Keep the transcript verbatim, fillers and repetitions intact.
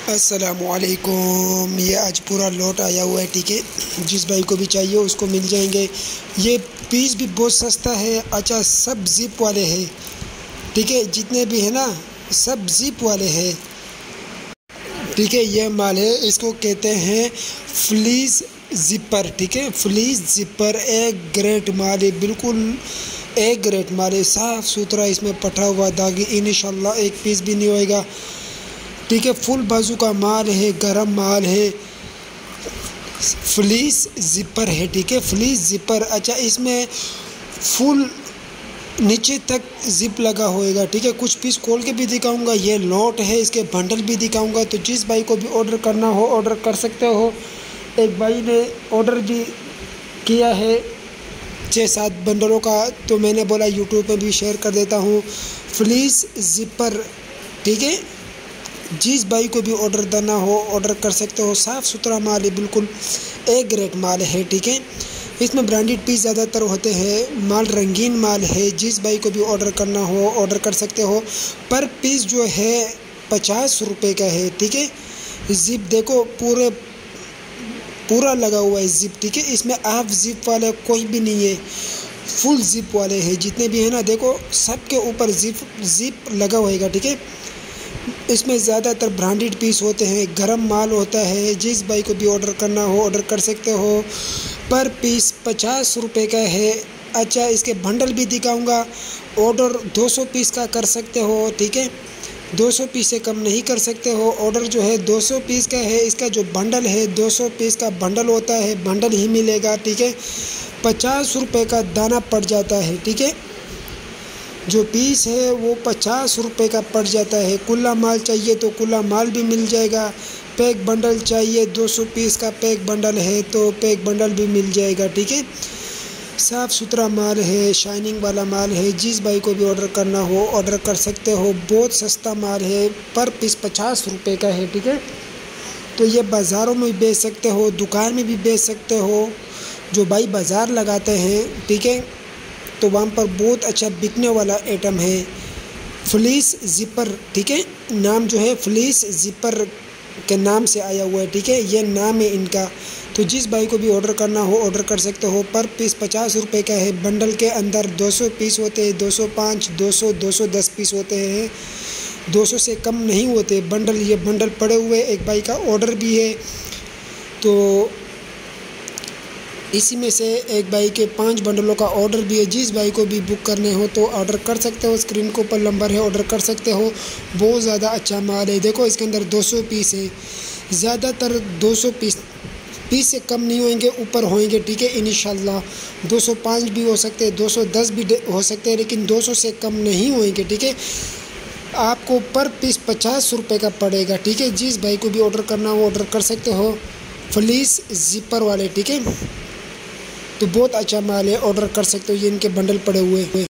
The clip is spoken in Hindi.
अस्सलामुअलैकुम। ये आज पूरा लॉट आया हुआ है, ठीक है। जिस भाई को भी चाहिए उसको मिल जाएंगे। ये पीस भी बहुत सस्ता है। अच्छा, सब जिप वाले हैं, ठीक है। जितने भी है ना सब जिप वाले हैं, ठीक है। ये माल है, इसको कहते हैं फ्लीस जिपर, ठीक है। फ्लीस जिपर एक ग्रेट माल है, बिल्कुल एक ग्रेट माल है, साफ़ सुथरा। इसमें पटा हुआ दागी इंशाल्लाह एक पीस भी नहीं होएगा, ठीक है। फुल बाजू का माल है, गरम माल है, फ्लीस जिपर है, ठीक है। Fleece zipper. अच्छा, इसमें फुल नीचे तक जिप लगा होएगा, ठीक है। कुछ पीस खोल के भी दिखाऊंगा। ये लॉट है, इसके बंडल भी दिखाऊंगा। तो जिस भाई को भी ऑर्डर करना हो ऑर्डर कर सकते हो। एक भाई ने ऑर्डर भी किया है छः सात बंडलों का, तो मैंने बोला यूट्यूब पे भी शेयर कर देता हूँ। फ्लीस जिपर, ठीक है। जिस भाई को भी ऑर्डर देना हो ऑर्डर कर सकते हो। साफ़ सुथरा माल है, बिल्कुल एक ग्रेट माल है, ठीक है। इसमें ब्रांडेड पीस ज़्यादातर होते हैं। माल रंगीन माल है। जिस भाई को भी ऑर्डर करना हो ऑर्डर कर सकते हो। पर पीस जो है पचास रुपये का है, ठीक है। जिप देखो पूरे पूरा लगा हुआ है जिप, ठीक है। इसमें हाफ जिप वाले कोई भी नहीं है, फुल जिप वाले हैं जितने भी हैं ना। देखो सबके ऊपर जिप जिप लगा होएगा, ठीक है। इसमें ज़्यादातर ब्रांडेड पीस होते हैं, गरम माल होता है। जिस भाई को भी ऑर्डर करना हो ऑर्डर कर सकते हो। पर पीस पचास रुपये का है। अच्छा, इसके बंडल भी दिखाऊंगा। ऑर्डर दो सौ पीस का कर सकते हो, ठीक है। दो सौ पीस से कम नहीं कर सकते हो। ऑर्डर जो है दो सौ पीस का है। इसका जो बंडल है दो सौ पीस का बंडल होता है, बंडल ही मिलेगा, ठीक है। पचास रुपये का दाना पड़ जाता है, ठीक है। जो पीस है वो पचास रुपये का पड़ जाता है। खुला माल चाहिए तो खुला माल भी मिल जाएगा। पैक बंडल चाहिए, दो सौ पीस का पैक बंडल है तो पैक बंडल भी मिल जाएगा, ठीक है। साफ़ सुथरा माल है, शाइनिंग वाला माल है। जिस भाई को भी ऑर्डर करना हो ऑर्डर कर सकते हो। बहुत सस्ता माल है, पर पीस पचास रुपये का है, ठीक है। तो ये बाज़ारों में भी बेच सकते हो, दुकान में भी बेच सकते हो। जो भाई बाज़ार लगाते हैं, ठीक है, तो वहाँ पर बहुत अच्छा बिकने वाला आइटम है फ्लीस जिपर, ठीक है। नाम जो है फ्लीस जिपर के नाम से आया हुआ है, ठीक है। ये नाम है इनका। तो जिस भाई को भी ऑर्डर करना हो ऑर्डर कर सकते हो। पर पीस पचास रुपये का है। बंडल के अंदर दो सौ पीस होते हैं, दो सौ पाँच, दो सौ, दो सौ दस पीस होते हैं। दो सौ से कम नहीं होते बंडल। ये बंडल पड़े हुए, एक भाई का ऑर्डर भी है, तो इसी में से एक भाई के पांच बंडलों का ऑर्डर भी है। जिस भाई को भी बुक करने हो तो ऑर्डर कर सकते हो। स्क्रीन के ऊपर नंबर है, ऑर्डर कर सकते हो। बहुत ज़्यादा अच्छा माल है। देखो इसके अंदर दो सौ पीस है। ज़्यादातर दो सौ पीस पीस से कम नहीं होंगे, ऊपर होंगे, ठीक है। इंशाल्लाह दो सौ पाँच भी हो सकते हैं, दो सौ दस भी हो सकते हैं, लेकिन दो सौ से कम नहीं होंगे, ठीक है। आपको पर पीस पचास रुपये का पड़ेगा, ठीक है। जिस भाई को भी ऑर्डर करना हो ऑर्डर कर सकते हो। फ्लीस जिपर वाले, ठीक है। तो बहुत अच्छा माल है, ऑर्डर कर सकते हो। ये इनके बंडल पड़े हुए हैं।